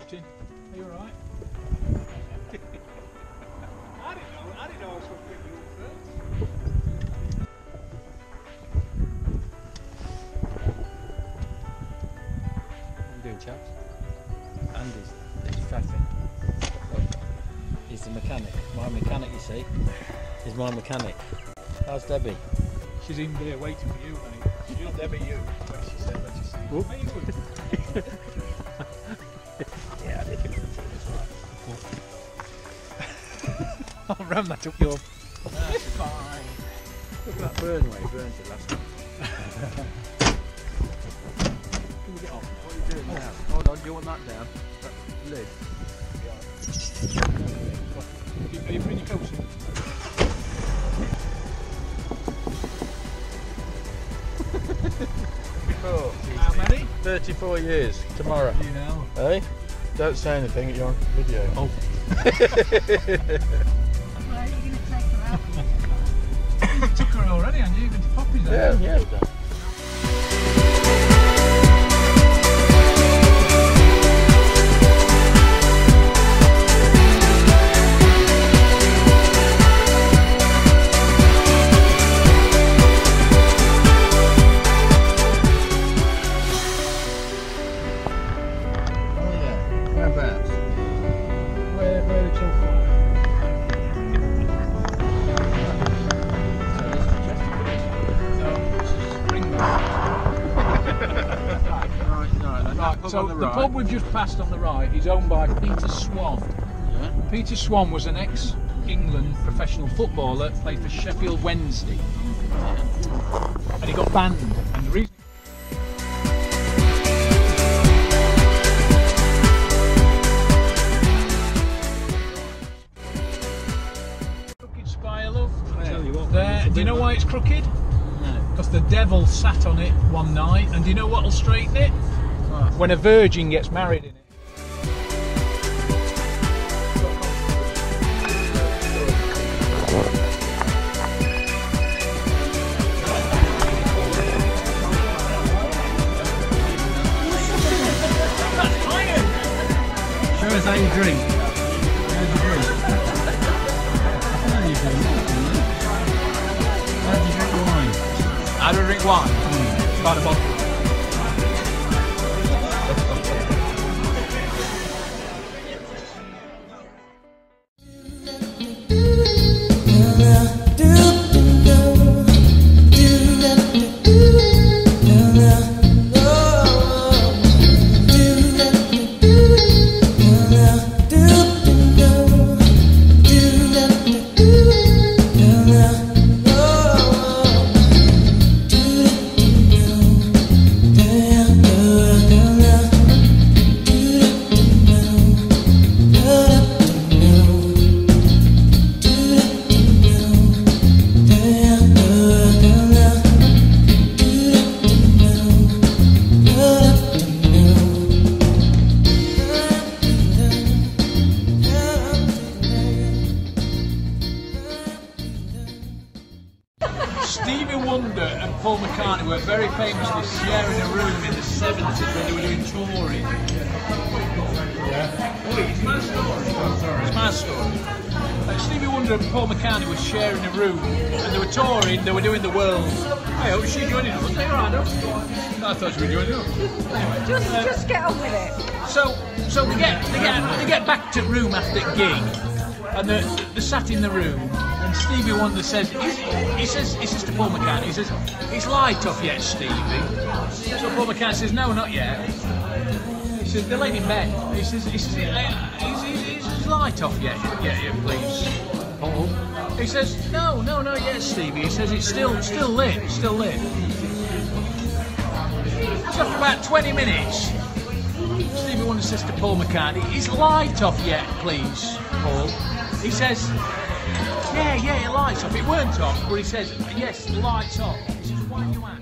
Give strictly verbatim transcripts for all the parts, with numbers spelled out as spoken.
Captain. Are you alright? I didn't know, I didn't know I was going to pick you up first. What are you doing, chaps? Andy's he's faffing. He's the mechanic. My mechanic, you see. He's my mechanic. How's Debbie? She's in there waiting for you, mate. She'll Debbie you. What she said, what she said. Whoop. How you doing? Yeah, I did. I'll ram that up your... That's fine. Look at that burn way, he burnt it last night. Can we get off? What are you doing now? Hold on, do you want that down? That lid. Are you putting your coats in? Before. How many? thirty-four years, tomorrow. You know. Hey? Don't say anything, you're on video. Oh. Where are you going to take her out? You took her already, and you even to Poppy's. Yeah, yeah. we've done. Oh yeah, whereabouts? Where, where it's all far. So this is Chesterfield. No, this is Springwood. Right, right, then Right, that pub so on the, the right. pub we've just passed on the right is owned by Peter Swan. Yeah. Peter Swan was an ex-England professional footballer, played for Sheffield Wednesday, and he got banned. And the reason crooked spire, love. Tell you what, There. Do you know why it's crooked? No. Because the devil sat on it one night, and do you know what'll straighten it? Right. When a virgin gets married in it. Show us how you drink. How do you drink? How do you drink? How do you drink wine? How do I drink wine? By the bottle. Stevie Wonder and Paul McCartney were very famously sharing a room in the seventies when they were doing touring. Yeah. Oh, it's my story. Oh, sorry. It's my story. Uh, Stevie Wonder and Paul McCartney were sharing a room and they were touring, they were doing the world. Hey, oh, is she joining us? Hey, right, no. I thought she was joining us. Anyway, Just, uh, just get on with it. So, so they get they get they get back to room after gig, and they're, they're sat in the room. And Stevie Wonder says, he, he says, he says to Paul McCartney, he says, "It's light off yet, Stevie." So Paul McCartney says, "No, not yet." He says, "They're laying in bed." He says, "He says, "Is his light off yet? Yeah, yeah, please." Paul. He says, "No, no, not yet, Stevie." He says, "It's still, still lit, still lit." So after about twenty minutes, Stevie Wonder says to Paul McCartney, "Is light off yet, please, Paul?" He says, "Yeah, yeah, it lights off. It weren't off," but he says, "Yes, the light's off." He says, "Why do you ask?"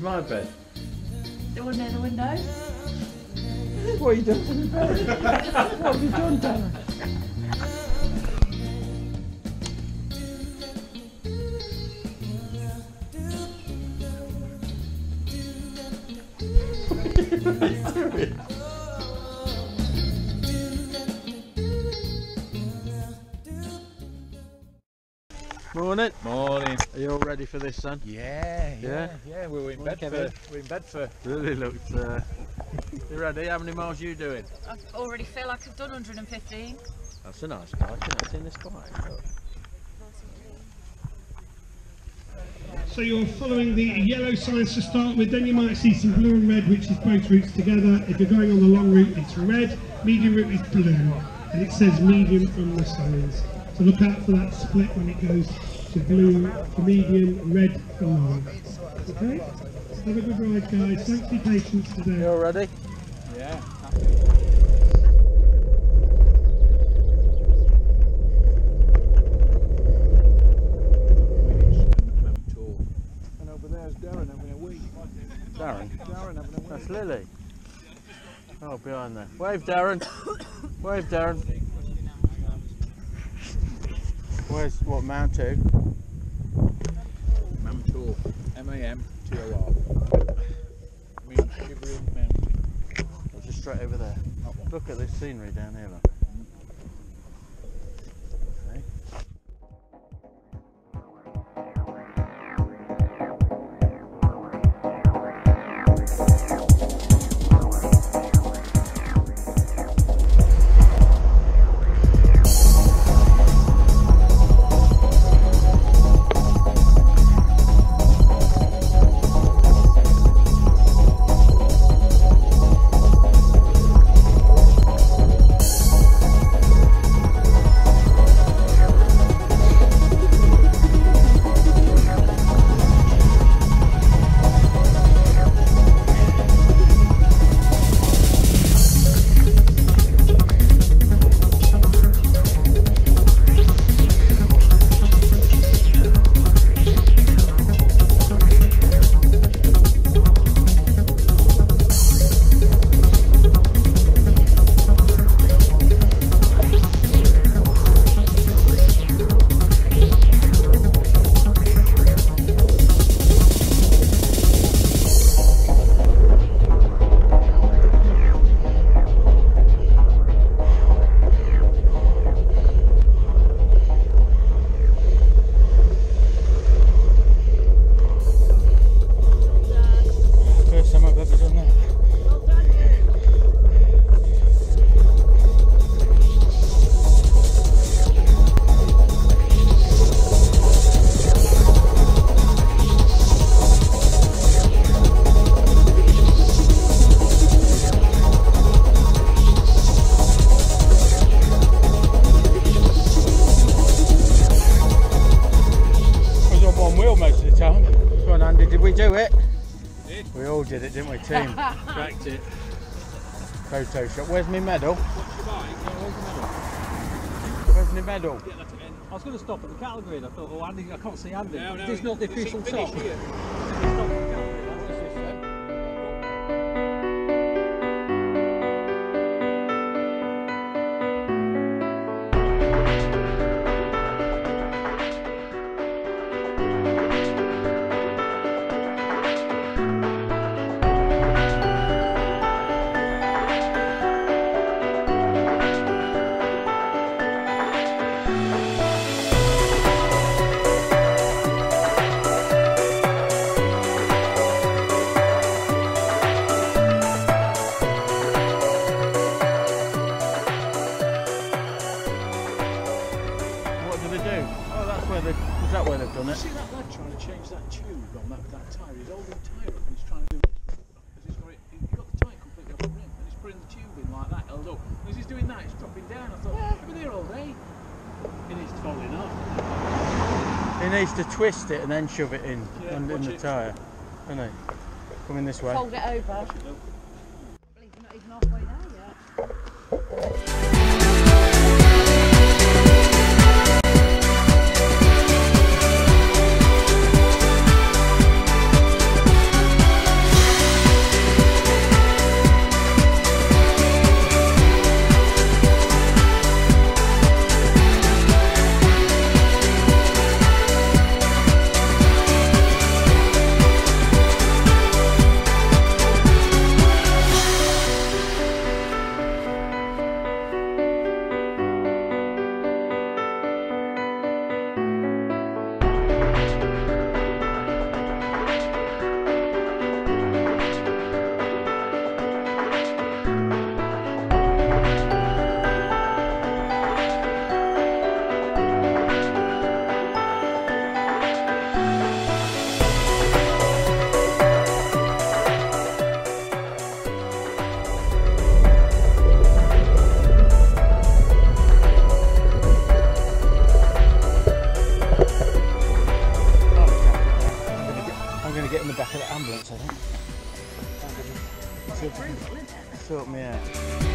my bed? The one near the window. What have you done to the bed? What have you done, Darren? Morning. Morning. Are you all ready for this, son? Yeah, Yeah? yeah, yeah. We were in Morning, bed Kevin. for. We're in bed for. Really looks. Uh... You ready? How many miles are you doing? I already feel like I've done one hundred fifteen. That's a nice bike. I've seen this bike. Look. So you're following the yellow signs to start with, then you might see some blue and red, which is both routes together. If you're going on the long route, it's red, medium route is blue, and it says medium on the signs. So look out for that split when it goes to blue for medium, red for long. Okay? Have a good ride, guys. Thanks for your patience today. You all ready? Yeah. And over there's Darren having a wee. Darren? Darren having a wee. That's Lily. Oh, behind there. Wave, Darren. Wave, Darren. Where's what, Mount two? Mount Tour. M A M T O R. Mean Shivering Mountain. Just straight over there. Look at this scenery down here, look. Okay. do it. Did. We all did it, didn't we, team? Cracked it. Photo shot. Where's my medal? What's your bike? Yeah, where's the medal? Where's my medal? Get that again. I was going to stop at the cattle grid. I thought, oh, Andy, I can't see Andy. No, no, This is not the it's official finished top. here. It's not the cattle grid. What is this then? Is that where they've done it? See that lad trying to change that tube on that, that tyre? He's holding the tyre up and he's trying to do it. He's got, it, he's got the tyre completely off the rim and he's putting the tube in like that, held up. And as he's doing that, it's dropping down. I thought, I've been here all day. He needs to fall in off. He needs to twist it and then shove it in, Yeah, in, in the it. tyre. Doesn't he? Coming this way. Fold it over. I believe you're not even halfway there yet. Get in the back of the ambulance, I think. Sort me out.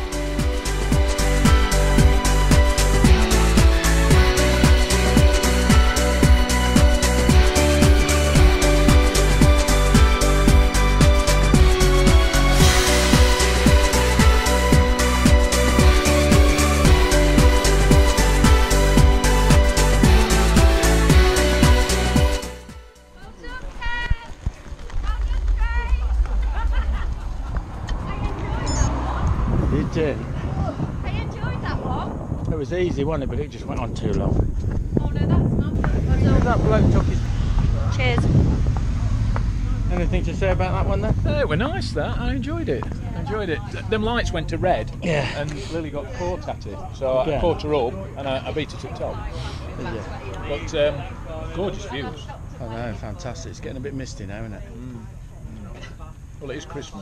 Did you? I enjoyed that one. It was easy, wasn't it? But it just went on too long. Oh no, that's not. That bloke took his... Cheers. Anything to say about that one then? Uh, it were nice, that. I enjoyed it. I enjoyed it. Them lights went to red, Yeah. and Lily got caught at it. So Yeah. I caught her up, and I, I beat her to the top. Yeah. But um, gorgeous views. I know, fantastic. It's getting a bit misty now, isn't it? Well, it is Christmas.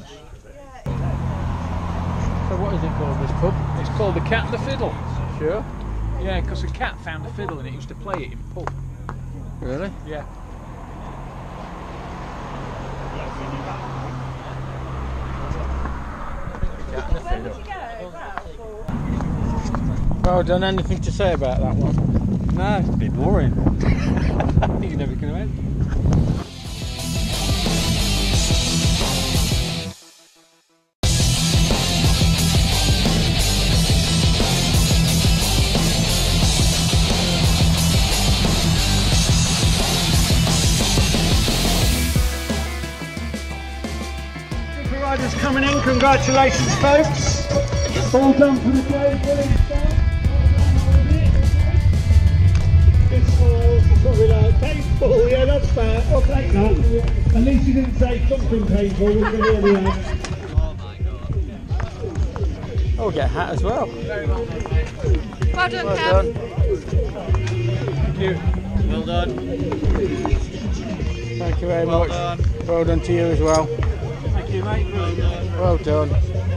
So what is it called, this pub? It's called the Cat and the Fiddle. Sure. Yeah, because a cat found a fiddle and it used to play it in pub. Really? Yeah. Cat and the Fiddle. Well done. Anything to say about that one? No, it's a bit boring. I think you're never going to end. Riders coming in, congratulations folks. All done for the day, brilliant stuff. Good smiles, that's what we like. Painful, yeah that's fair, I'll take that. At least you didn't say something painful, we're going to hear the end. Oh, we'll get a hat as well. Well done, Well Cam. done. Thank you. Well done. Thank you very Well much. done. Well done to you as well. Thank you, mate. Well done. Well done.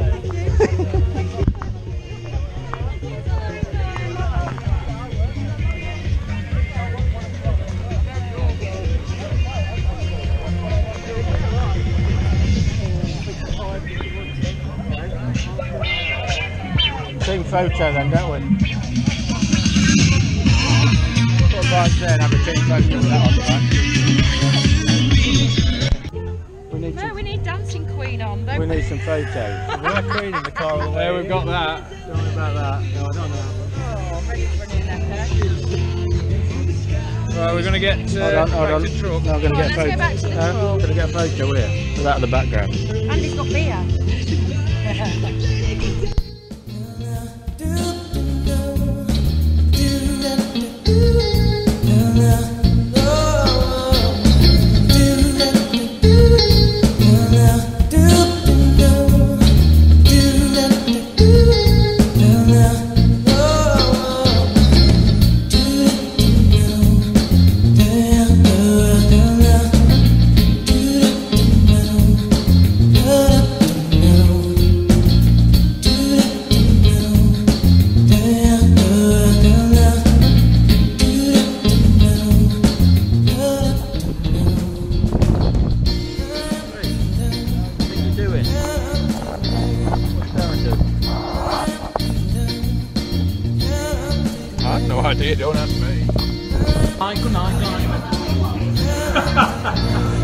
Team photo then, don't we? Put a bike there and have a team photo with that on, right? We need No, some, we need Dancing Queen on, don't we we? need some photos. We're Queen in the car all the way. There, we've got that. Don't worry about that. No, I don't know. Oh, I'm ready for a new letter. Right, we're going to get uh, Hold on, hold back on. to the truck. No, I'm going to Come on, get a let's photo. go back to the No, truck. I'm going to get a photo here. With that in the background. Andy's got beer. I have no idea, don't ask me. Hi, good night, good night.